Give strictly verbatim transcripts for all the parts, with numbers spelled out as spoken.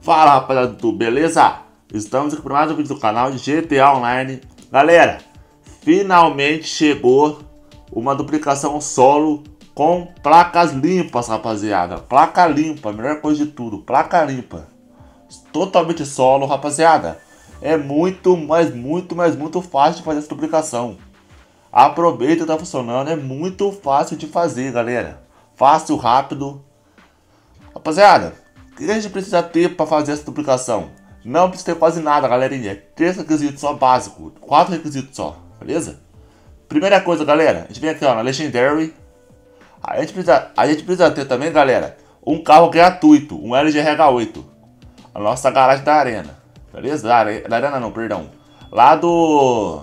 Fala, rapaziada do YouTube, beleza? Estamos aqui para mais um vídeo do canal de G T A Online. Galera, finalmente chegou uma duplicação solo com placas limpas, rapaziada. Placa limpa, a melhor coisa de tudo, placa limpa. Totalmente solo, rapaziada. É muito, mas muito, mas muito fácil de fazer essa duplicação. Aproveita, tá funcionando, é muito fácil de fazer, galera. Fácil, rápido. Rapaziada, o que a gente precisa ter para fazer essa duplicação? Não precisa ter quase nada, galerinha. Três requisitos só básico, quatro requisitos só, beleza? Primeira coisa, galera, a gente vem aqui ó, na Legendary. A gente, precisa, a gente precisa ter também, galera, um carro gratuito, um L G R H oito. A nossa garagem da arena, beleza? Da, are, da arena não, perdão. Lá do...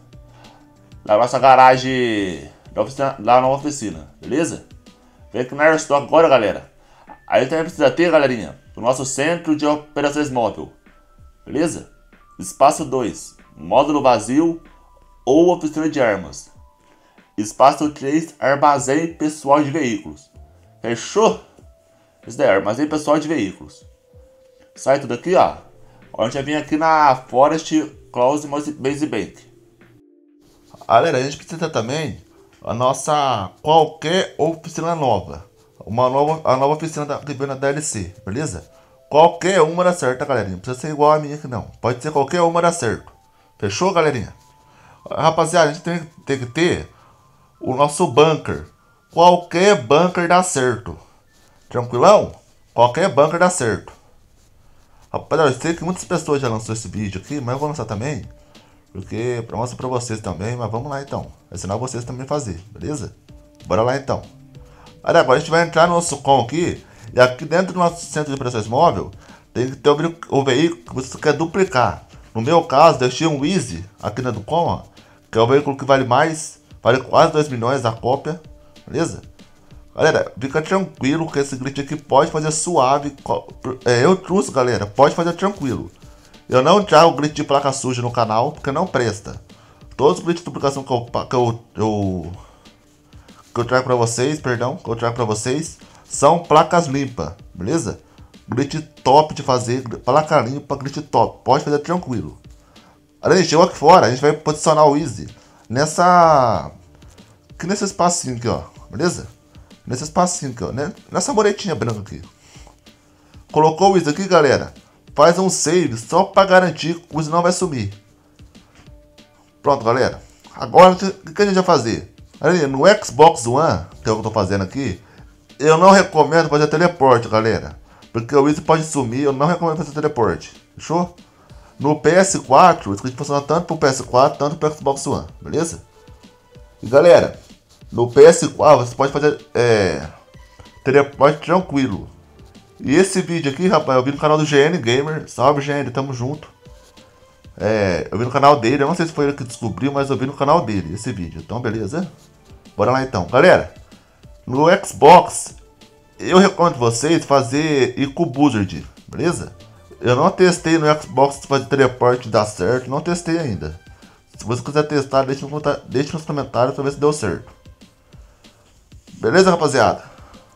Da nossa garagem, da oficina, lá na oficina, beleza? Vem aqui na Airstock agora, galera. Aí também precisa ter, galerinha, o nosso centro de operações móvel, beleza? Espaço dois, módulo vazio ou oficina de armas. Espaço três, armazém pessoal de veículos. Fechou? Isso daí, armazém pessoal de veículos. Sai tudo aqui, ó. A gente vai vir aqui na Forest Close Base Bank. Galera, a gente precisa também a nossa qualquer oficina nova. Uma nova, a nova oficina da, que vem na D L C, beleza? Qualquer uma dá certo, tá, galerinha? Não precisa ser igual a minha aqui, não. Pode ser qualquer uma dá certo. Fechou, galerinha? Rapaziada, a gente tem, tem que ter o nosso bunker. Qualquer bunker dá certo. Tranquilão? Qualquer bunker dá certo. Rapaziada, eu sei que muitas pessoas já lançou esse vídeo aqui, mas eu vou lançar também. Porque pra mostrar pra vocês também, mas vamos lá então. Vai ensinar vocês também a fazer, beleza? Bora lá então. Olha, agora a gente vai entrar no nosso com aqui. E aqui dentro do nosso centro de operações móvel, tem que ter o, o veículo que você quer duplicar. No meu caso, deixei um Easy aqui na do com, que é o veículo que vale mais, vale quase dois milhões a cópia, beleza? Galera, fica tranquilo que esse glitch aqui pode fazer suave. É, eu trouxe, galera, pode fazer tranquilo. Eu não trago glitch de placa suja no canal, porque não presta. Todos os glitches de duplicação que eu, que eu, eu, que eu trago pra vocês, perdão, que eu trago pra vocês, são placas limpas, beleza? Glitch top de fazer, placa limpa, glitch top, pode fazer tranquilo. Além disso, aqui fora, a gente vai posicionar o Easy nessa... Aqui nesse espacinho aqui, ó, beleza? Nesse espacinho aqui, ó, né? Nessa moretinha branca aqui. Colocou o Easy aqui, galera. Faz um save só para garantir que o Easy não vai sumir. Pronto, galera. Agora, o que a gente vai fazer? Ali, no Xbox One, que é o que eu tô fazendo aqui, eu não recomendo fazer teleporte, galera. Porque o Easy pode sumir, eu não recomendo fazer teleporte. Fechou? No P S quatro, isso aqui funciona tanto pro P S quatro, tanto pro Xbox One, beleza? E galera, no P S quatro você pode fazer é, teleporte tranquilo. E esse vídeo aqui, rapaz, eu vi no canal do G N Gamer. Salve, G N, tamo junto. É, eu vi no canal dele, eu não sei se foi ele que descobriu, mas eu vi no canal dele esse vídeo. Então, beleza? Bora lá então. Galera, no Xbox, eu recomendo vocês fazer Eco Buzzard, beleza? Eu não testei no Xbox se fazer teleporte dar certo, não testei ainda. Se você quiser testar, deixe, no, deixe nos comentários pra ver se deu certo. Beleza, rapaziada?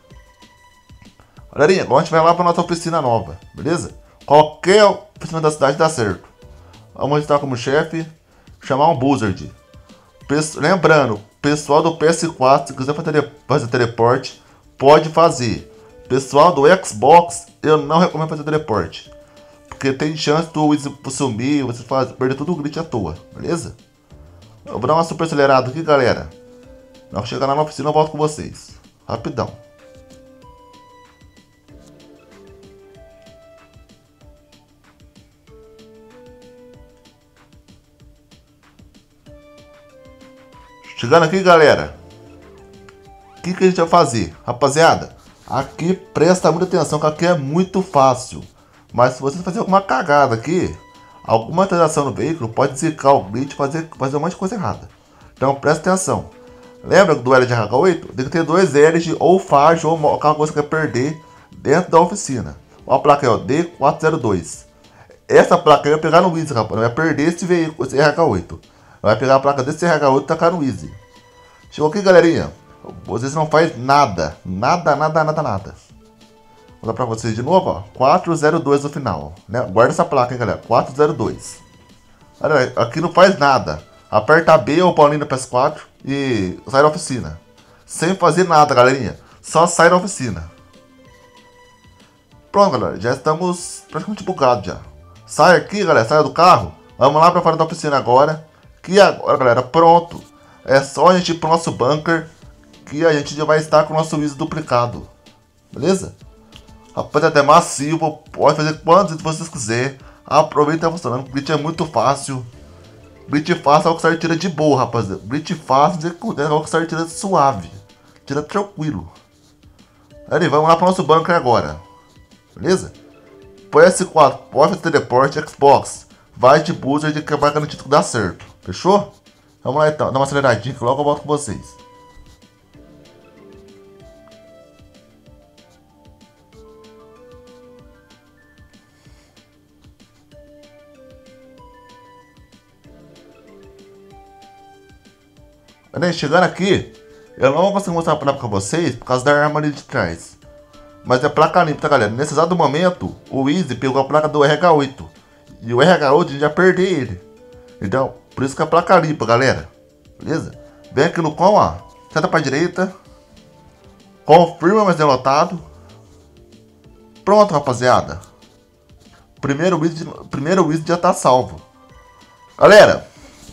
Galerinha, agora a gente vai lá para nossa oficina nova, beleza? Qualquer oficina da cidade dá certo. Vamos estar como chefe, chamar um Buzzard. Lembrando, pessoal do P S quatro, se quiser fazer teleporte, pode fazer. Pessoal do Xbox, eu não recomendo fazer teleporte. Porque tem chance do Easy sumir, você faz, perder todo o glitch à toa, beleza? Eu vou dar uma super acelerada aqui, galera. Na chegar lá na oficina, eu volto com vocês. Rapidão. Chegando aqui, galera, o que, que a gente vai fazer? Rapaziada, aqui presta muita atenção que aqui é muito fácil. Mas se você fazer alguma cagada aqui, alguma alteração no veículo, pode zicar o glitch e fazer, fazer um monte de coisa errada. Então presta atenção. Lembra do L G R H oito? Tem que ter dois L's ou Fage ou alguma coisa que você quer perder dentro da oficina. Olha a placa aí, ó, D quatro zero dois. Essa placa aí vai pegar no Easy, rapaz. Não vai perder esse veículo, esse R H oito. Vai pegar a placa desse R H oito e tacar no Easy. Chegou aqui, galerinha. Vocês não fazem nada. Nada, nada, nada, nada. Vou dar pra vocês de novo, ó. quatro zero dois no final, né? Guarda essa placa, hein, galera. quatro zero dois. Olha, aqui não faz nada. Aperta B ou Paulinho no P S quatro e sai da oficina. Sem fazer nada, galerinha. Só sai da oficina. Pronto, galera. Já estamos praticamente bugados já. Sai aqui, galera. Sai do carro. Vamos lá pra fora da oficina agora. Que agora, galera, pronto. É só a gente ir pro nosso bunker. Que a gente já vai estar com o nosso Easy duplicado. Beleza? Rapaz, é até macio. Pode fazer quantos vocês quiserem. Aproveita e tá funcionando. O glitch é muito fácil. Glitch fácil é o que você tira de boa, rapaziada. Glitch fácil é o que você tira suave. Tira tranquilo. Aí, vamos lá pro nosso bunker agora. Beleza? P S quatro, pode teleporte, Xbox. Vai de booster de que vai garantir que dá certo. Fechou? Vamos lá então. Dá uma aceleradinha que logo eu volto com vocês. Chegando aqui, eu não vou conseguir mostrar a placa pra vocês por causa da arma ali de trás. Mas é placa limpa, tá, galera? Nesse exato momento, o Easy pegou a placa do R H oito. E o R H oito a gente já perdeu ele. Então, por isso que é a placa limpa, galera. Beleza? Vem aqui no com, ó. Senta pra direita. Confirma, mas é lotado. Pronto, rapaziada. Primeiro Easy, primeiro Easy já tá salvo. Galera,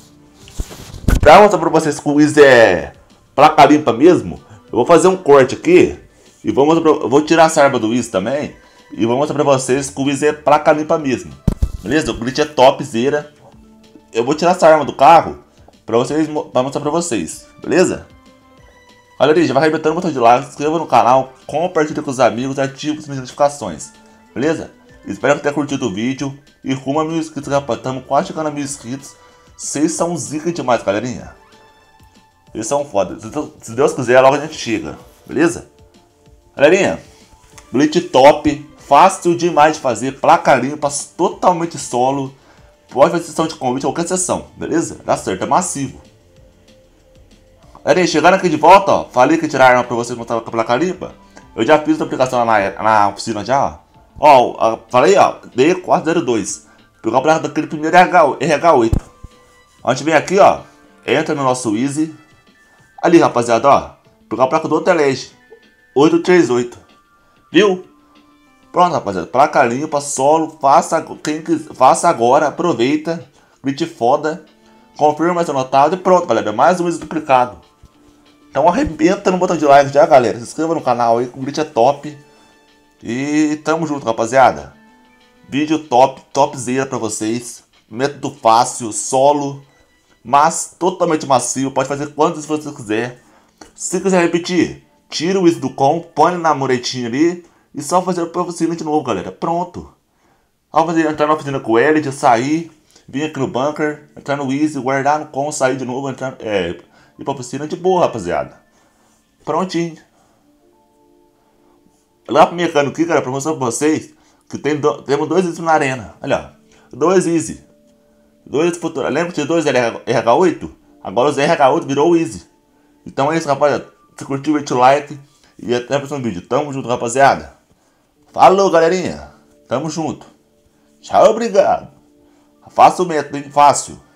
pra mostrar pra vocês que o Easy é placa limpa mesmo, eu vou fazer um corte aqui. E vou, mostrar pra, eu vou tirar essa arma do Easy também. E vou mostrar pra vocês que o Easy é placa limpa mesmo. Beleza? O glitch é topzera. Eu vou tirar essa arma do carro pra, vocês, pra mostrar pra vocês. Beleza? Galera, já vai arrebentando o botão de like, se inscreva no canal, compartilhe com os amigos e ative as notificações. Beleza? Espero que tenha curtido o vídeo. E rumo a mil inscritos, rapaz. Estamos quase chegando a mil inscritos. Vocês são zica demais, galerinha. Vocês são foda. Se Deus quiser, logo a gente chega. Beleza? Galerinha, glitch top, fácil demais de fazer, placa limpa, totalmente solo. Pode fazer sessão de convite, qualquer sessão, beleza? Dá certo, é massivo. Galerinha, chegando aqui de volta, ó, falei que ia tirar a arma pra vocês mostrar com a placa limpa. Eu já fiz a aplicação na, na oficina já, ó. Ó, falei, ó, D quatro zero dois. Pegou a placa daquele primeiro R H oito. A gente vem aqui, ó, entra no nosso Easy. Ali, rapaziada, ó, pegou a placa do outro Elege. oito três oito. Viu? Pronto, rapaziada. Placa limpa, solo. Faça, quem quiser, faça agora. Aproveita. Glitch foda. Confirma mais anotado. E pronto, galera. Mais um Easy duplicado. Então arrebenta no botão de like já, galera. Se inscreva no canal aí. O glitch é top. E tamo junto, rapaziada. Vídeo top. Topzera pra vocês. Método fácil. Solo. Mas totalmente macio. Pode fazer quantos você quiser. Se quiser repetir, tira o Easy do com, põe na muretinha ali e só fazer a oficina de novo, galera. Pronto. Ao fazer, entrar na oficina com o Elliot, sair, vir aqui no bunker, entrar no Easy, guardar no com, sair de novo, entrar, é, ir pra oficina de boa, rapaziada. Prontinho. Lá pro mecânico aqui, cara, pra mostrar pra vocês que tem do, temos dois Easy na arena. Olha, ó. Dois Easy. Dois futuros. Lembra que tinha dois R H oito? Agora os R H oito virou o Easy. Então é isso, rapaziada. Se curtiu, deixa o like. E até o próximo vídeo. Tamo junto, rapaziada. Falou, galerinha. Tamo junto. Tchau, obrigado. Faça o método, hein? Fácil.